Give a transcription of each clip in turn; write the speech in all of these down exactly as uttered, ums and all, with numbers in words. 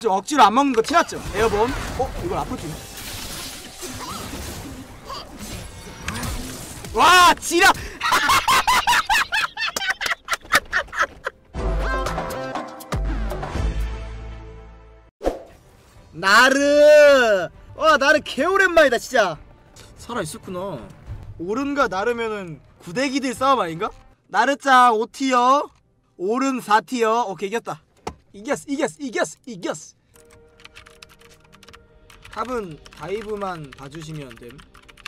좀 억지로 안 먹는 거 티났죠? 에어본. 어? 이걸 앞으로 뛰네. 와 지려. 나르. 와 나르 개오랜만이다 진짜. 살아있었구나. 오른과 나르면은 구대기들 싸움 아닌가? 나르짱 오 티어 오른 사 티어. 오케이 이겼다. 이겼어 이겼어 이겼어 이겼어. 탑은 다이브만 봐주시면 됨.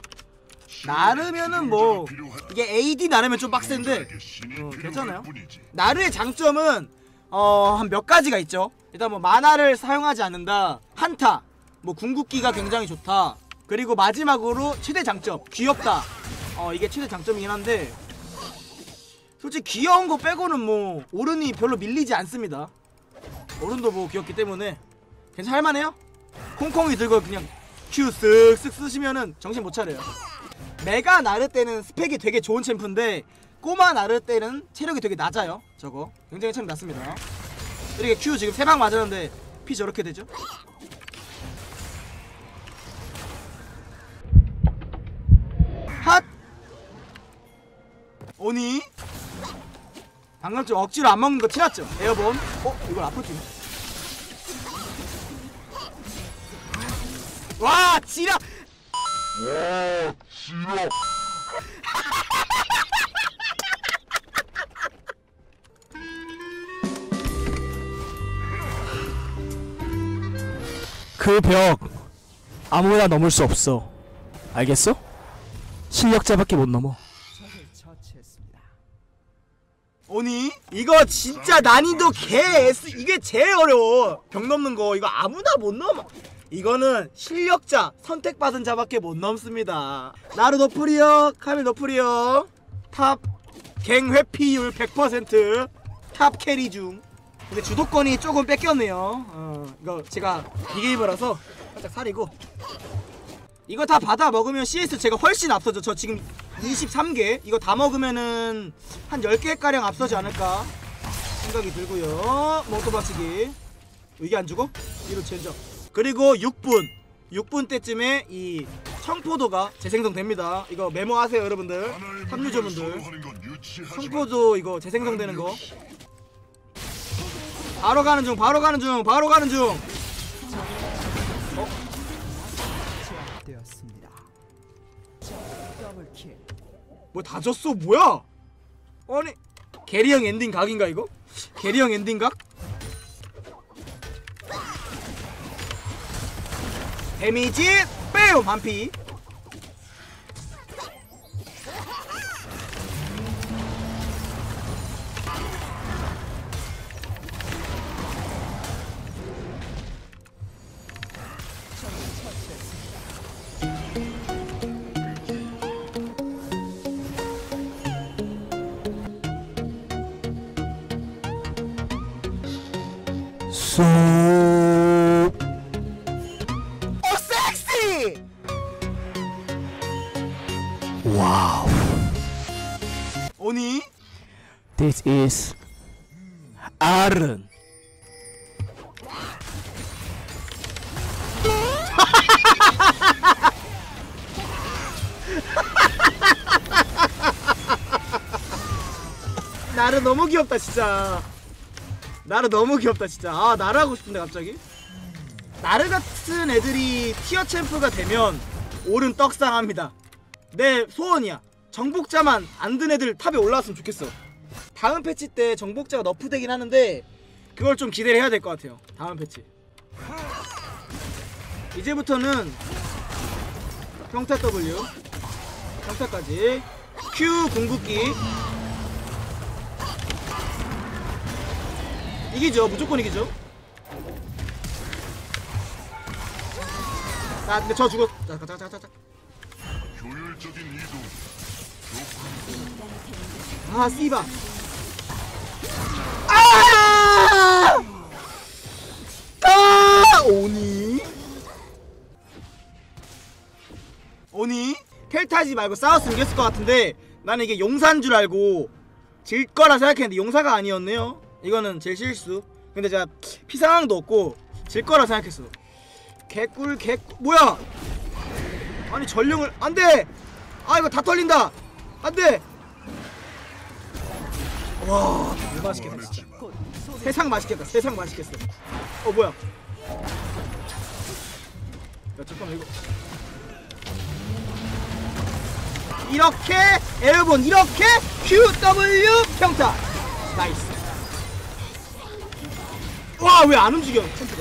나르면은 뭐 이게 에이디 나르면 좀 빡센데 어, 괜찮아요. 나르의 장점은 어, 한 몇 가지가 있죠. 일단 뭐 마나를 사용하지 않는다, 한타, 뭐 궁극기가 굉장히 좋다, 그리고 마지막으로 최대 장점 귀엽다. 어 이게 최대 장점이긴 한데 솔직히 귀여운 거 빼고는 뭐 오른이 별로 밀리지 않습니다. 오른도 뭐 귀엽기 때문에 괜찮 할만해요. 콩콩이 들고 그냥 Q 쓱쓱 쓰시면은 정신 못 차려요. 메가 나르 때는 스펙이 되게 좋은 챔프인데 꼬마 나르 때는 체력이 되게 낮아요. 저거 굉장히 체력 낮습니다. 이렇게 Q 지금 세 방 맞았는데 피 저렇게 되죠. 핫! 오니? 방금 좀 억지로 안 먹는 거 티났죠? 에어본. 어? 이걸 앞으로 뛰네. 와 지려. 와 지려. 그 벽 아무나 넘을 수 없어. 알겠어? 실력자밖에 못 넘어. 오니? 이거 진짜 난이도 개 S. 이게 제일 어려워. 벽 넘는 거 이거 아무나 못 넘어. 이거는 실력자, 선택받은 자밖에 못 넘습니다. 나르 노프리어, 카밀 노프리어. 탑 갱 회피율 백 퍼센트. 탑 캐리 중. 근데 주도권이 조금 뺏겼네요. 어, 이거 제가 비게이머라서 살짝 사리고. 이거 다 받아 먹으면 씨에스 제가 훨씬 앞서죠. 저 지금 이십삼 개. 이거 다 먹으면은 한 열 개가량 앞서지 않을까 생각이 들고요. 몽토 박치기. 이게 안 죽어? 이로 젠장. 그리고 육 분 육 분 때쯤에 이 청포도가 재생성됩니다. 이거 메모하세요 여러분들. 삼류저분들. 청포도 이거 재생성되는 거 바로 가는 중 바로 가는 중 바로 가는 중. 어? 뭐 다 졌어 뭐야? 아니 게리형 엔딩 각인가 이거? 게리형 엔딩 각? 데미지 빼요 반피. 쏙. 오 섹시! 와우. 오니? This is 아른. 나르 너무 귀엽다 진짜. 나르 너무 귀엽다 진짜. 아 나르 하고 싶은데 갑자기. 나르 같은 애들이 티어 챔프가 되면 오른 떡상합니다. 내 소원이야. 정복자만 안 든 애들 탑에 올라왔으면 좋겠어. 다음 패치 때 정복자가 너프되긴 하는데 그걸 좀 기대를 해야 될 것 같아요. 다음 패치. 이제부터는 평타 W, 평타까지, Q 궁극기. 이기죠. 무조건 이기죠. 아 근데 저 죽었. 자 가자 가자 가자. 효율적인 이동. 아 씨바. 아! 아! 오니? 오니? 텔타지 말고 싸웠으면 이겼을 것 같은데 나는 이게 용사인 줄 알고 질 거라 생각했는데 용사가 아니었네요. 이거는 제 실수. 근데 제가 피 상황도 없고 질 거라 생각했어. 개꿀 개꿀 뭐야? 아니 전령을 안돼. 아 이거 다 털린다. 안돼. 와 너무 맛있겠다 진짜. 세상 맛있겠다. 세상 맛있겠어. 어 뭐야? 야 잠깐만 이거 이렇게 여러분 이렇게 큐 더블유 평타. 나이스. 와 왜 안 움직여 템프가.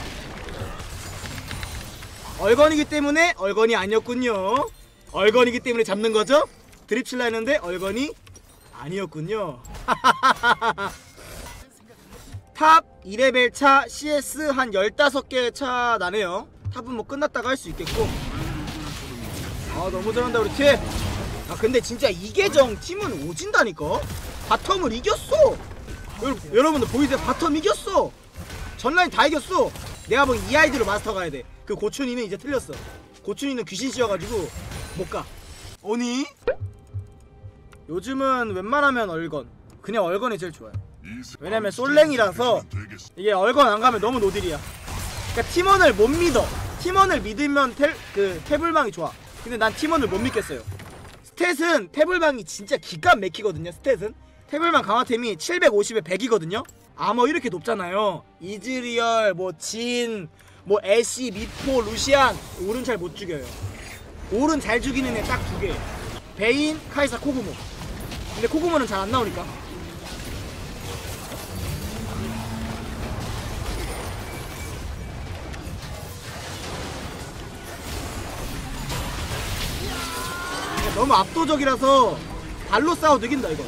얼건이기 때문에 얼건이 아니었군요. 얼건이기 때문에 잡는 거죠? 드립 칠라 했는데 얼건이 아니었군요. 탑 이 레벨 차 씨에스 한 열다섯 개 차 나네요. 탑은 뭐 끝났다가 할 수 있겠고. 아 너무 잘한다 우리 팀. 아 근데 진짜 이 계정 팀은 오진다니까. 바텀을 이겼어. 여러, 여러분들 보이세요? 바텀 이겼어. 전라인 다 이겼어. 내가 보기 이 아이디로 마스터 가야 돼. 그 고춘이는 이제 틀렸어. 고춘이는 귀신 씌워가지고 못가. 오니? 요즘은 웬만하면 얼건. 그냥 얼건이 제일 좋아요. 왜냐면 솔랭이라서 이게 얼건 안 가면 너무 노딜이야. 그러니까 팀원을 못 믿어. 팀원을 믿으면 텔, 그 태블방이 좋아. 근데 난 팀원을 못 믿겠어요. 스탯은 태블방이 진짜 기가 막히거든요. 스탯은 태블방 강화템이 칠백오십에 백이거든요 아머 이렇게 높잖아요. 이즈리얼 뭐 진 뭐 애쉬 미포 루시안. 오른 잘 못 죽여요. 오른 잘 죽이는 애 딱 두 개. 베인 카이사 코구모. 근데 코구모는 잘 안 나오니까. 너무 압도적이라서 발로 싸워도 이긴다 이거.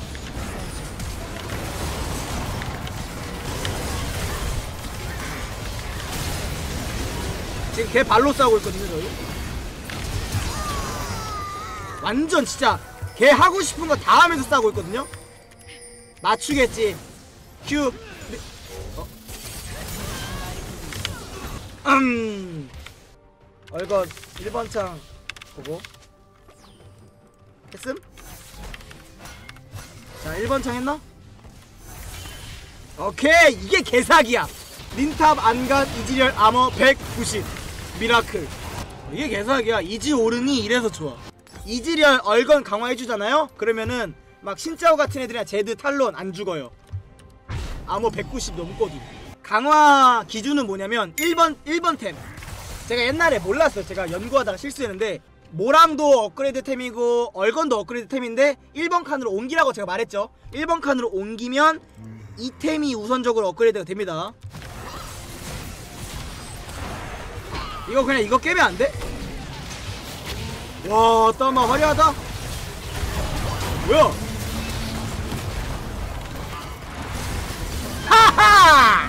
지금 걔 발로 싸우고 있거든요 저희. 완전 진짜 걔 하고 싶은 거 다 하면서 싸우고 있거든요. 맞추겠지. 큐. 어. 음. 얼건 일 번 창 보고 했음? 자 일 번 창 했나? 오케이 이게 개사기야. 린탑 안간 이지리얼 아머 백구십 미라클. 이게 개사기야. 이지 오른이 이래서 좋아. 이지리얼 얼건 강화해주잖아요? 그러면은 막 신짜오 같은 애들이나 제드 탈론 안 죽어요. 아머 백구십 넘거든. 강화 기준은 뭐냐면 일 번 일 번 템. 제가 옛날에 몰랐어요. 제가 연구하다가 실수했는데 모랑도 업그레이드 템이고 얼건도 업그레이드 템인데 일 번 칸으로 옮기라고 제가 말했죠. 일 번 칸으로 옮기면 이 템이 우선적으로 업그레이드가 됩니다. 이거 그냥 이거 깨면 안 돼? 와 따마 화려하다. 뭐야? 하하!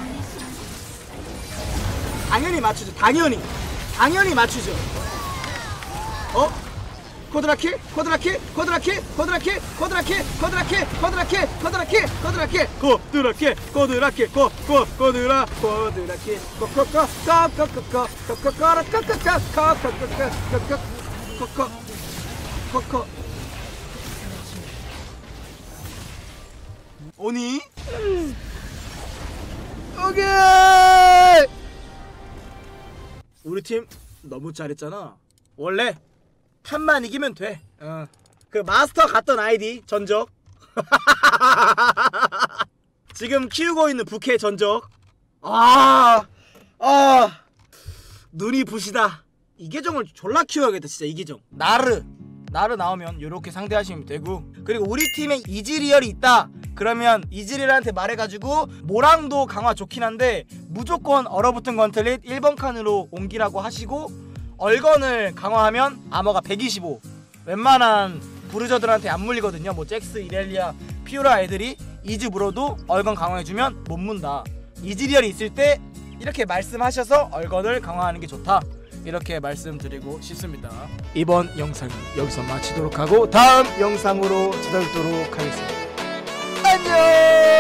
당연히 맞추죠. 당연히 당연히 맞추죠. 어? 코드라킬? 코드라킬? 코드라킬? 코드라킬? 코드라킬? 코드라킬? 코드라킬? 코드라킬? 코드라킬? 코드라킬? 코드라킬? 코, 코, 코드라, 코드라킬? 코코코, 코코코코, 코코코라, 코코코, 코코코코, 코코, 코코. 오니? 오케이! 우리 팀 너무 잘했잖아. 원래 탑만 이기면 돼. 어. 그 마스터 갔던 아이디 전적. 지금 키우고 있는 부캐 전적. 아, 아, 눈이 부시다. 이 계정을 졸라 키워야겠다 진짜. 이 계정 나르 나르 나오면 요렇게 상대하시면 되고, 그리고 우리 팀에 이즈리얼이 있다 그러면 이즈리얼한테 말해가지고 모랑도 강화 좋긴 한데 무조건 얼어붙은 건틀릿 일 번 칸으로 옮기라고 하시고, 얼건을 강화하면 아머가 백이십오. 웬만한 부르저들한테 안 물리거든요. 뭐 잭스, 이렐리아, 피오라 애들이 이즈 물어도 얼건 강화해주면 못 문다. 이즈리얼이 있을 때 이렇게 말씀하셔서 얼건을 강화하는 게 좋다, 이렇게 말씀드리고 싶습니다. 이번 영상은 여기서 마치도록 하고 다음 영상으로 찾아뵙도록 하겠습니다. 안녕.